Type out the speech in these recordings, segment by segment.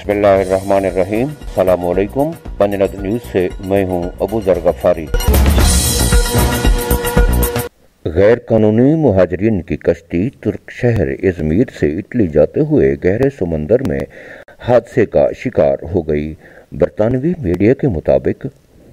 बिस्मिल्लाहिर्रहमानिर्रहीम। अस्सलामु अलैकुम। पंजनद न्यूज से मैं हूं अबू जर गफारी। गैर कानूनी मुहाजिरीन की कश्ती तुर्क शहर इजमीर से इटली जाते हुए गहरे समंदर में हादसे का शिकार हो गई। बरतानवी मीडिया के मुताबिक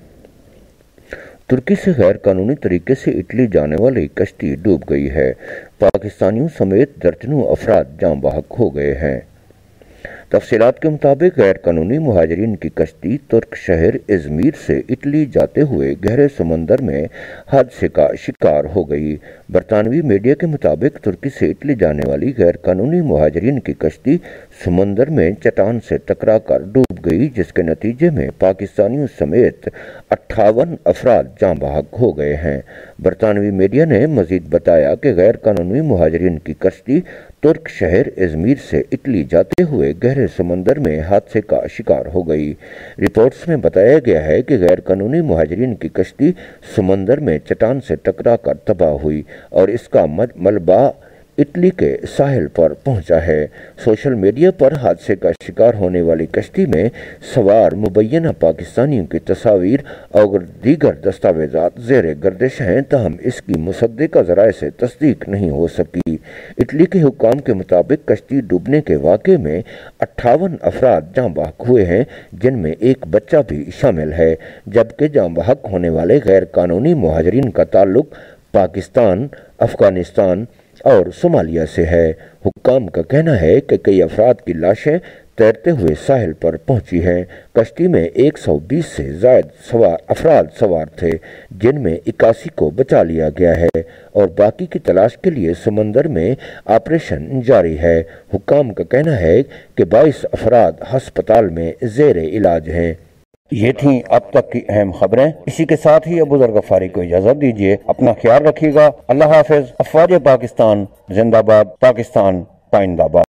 तुर्की से गैर कानूनी तरीके से इटली जाने वाली कश्ती डूब गई है। पाकिस्तानियों समेत दर्जनों अफराद जाँ बहक हो गए हैं। तफसीलात के मुताबिक गैर कानूनी मुहाजिरीन की कश्ती तुर्क शहर इजमीर से इटली जाते हुए गहरे समंदर में हादसे का शिकार हो गई। बरतानवी मीडिया के मुताबिक तुर्की से इटली जाने वाली गैर कानूनी मुहाजिरीन की कश्ती समंदर में चट्टान से टकराकर डूब गई, जिसके नतीजे में पाकिस्तानियों समेत 58 अफराद जाँ बहक हो गए हैं। बरतानवी मीडिया ने मजीद बताया कि गैर कानूनी मुहाजिरीन की कश्ती तुर्क शहर इजमीर से इटली जाते हुए गहरे समंदर में हादसे का शिकार हो गई। रिपोर्ट्स में बताया गया है कि गैर कानूनी मुहाजिरीन की कश्ती समंदर में चट्टान से टकराकर तबाह हुई और इसका मलबा इटली के साहिल पर पहुंचा है। सोशल मीडिया पर हादसे का शिकार होने वाली कश्ती में सवार मुबैना पाकिस्तानियों की तस्वीर और दीगर दस्तावेजात ज़ेरे गर्दिश हैं, तहम इसकी मुसद्दिका ज़राए से तस्दीक नहीं हो सकी। इटली के हुक्काम के मुताबिक कश्ती डूबने के वाक़े में 58 अफराद जाँ बहक हुए हैं, जिनमें एक बच्चा भी शामिल है, जबकि जाँ बहक होने वाले गैर कानूनी मुहाजिरीन का ताल्लुक पाकिस्तान, अफगानिस्तान और सोमालिया से है। हुक्काम का कहना है कि कई अफराद की लाशें तैरते हुए साहिल पर पहुंची हैं। कश्ती में 120 से ज़ायद अफराद सवार थे, जिनमें 81 को बचा लिया गया है और बाकी की तलाश के लिए समंदर में ऑपरेशन जारी है। हुक्काम का कहना है कि 22 अफराद हस्पताल में ज़ेरे इलाज हैं। ये थी अब तक की अहम खबरें। इसी के साथ ही अबू जर गफारी को इजाजत दीजिए। अपना ख्याल रखिएगा। अल्लाह हाफिज। अफवाज पाकिस्तान जिंदाबाद। पाकिस्तान पाइंदाबाद।